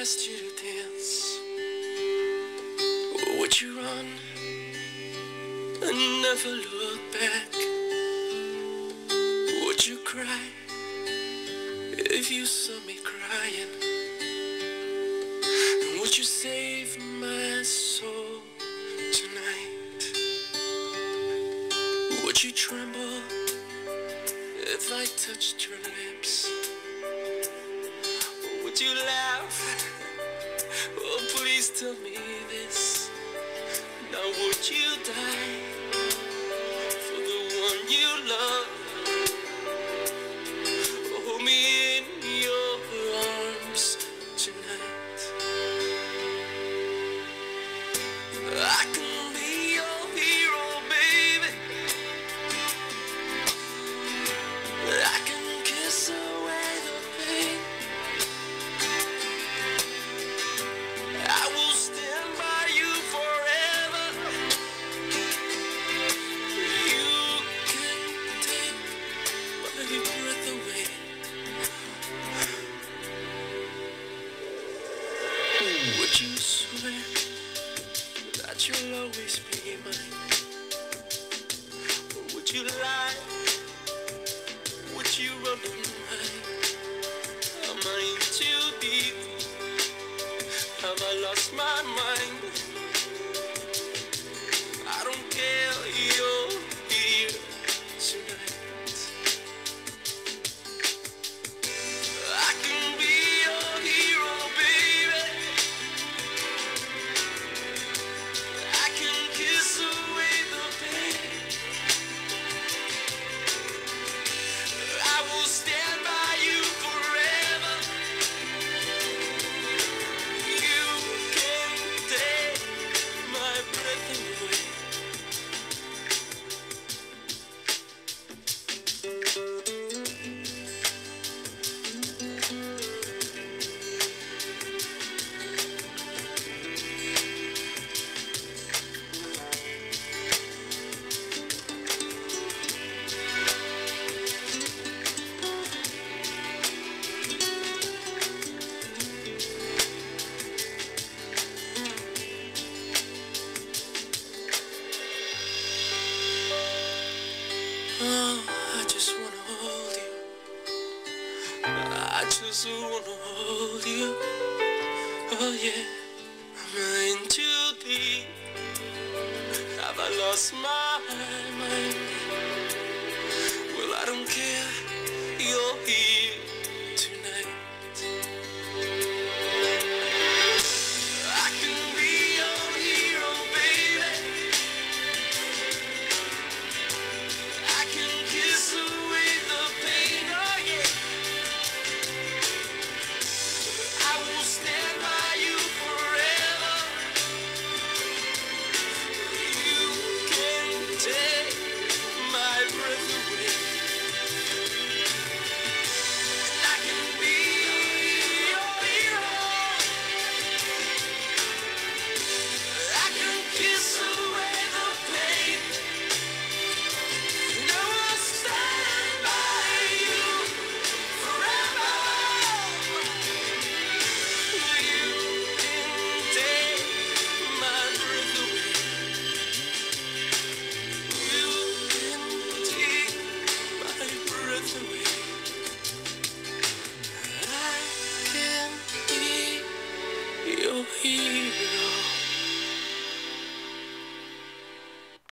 asked you to dance, would you run and never look back? Would you cry if you saw me crying? And would you save my soul tonight? Would you tremble if I touched your lips? Or would you laugh? Oh, please tell me this. Now would you die for the one you love? Hold me in your arms tonight. I can be your hero, baby. I can kiss away the pain. I will stand by you forever. You can take my breath away. Would you swear that you'll always be mine? Or would you lie? Would you run and hide? Am I in too deep? Have I lost my mind? I don't care, you're here tonight. I can be your hero, baby. I can kiss away the pain. I will stand by you forever. You can take my breath away. Oh, I just wanna hold you. I just wanna hold you. Oh yeah, I'm in too deep. Have I lost my mind? Well, I don't care. You're here tonight. I can be your hero, baby. I can kiss away the pain, oh yeah. I will stand by you forever. You can take my breath away. I can be your hero. I can kiss away the pain. And I will stand by you forever. You can take my breath away. You can take my breath away. I can be your hero.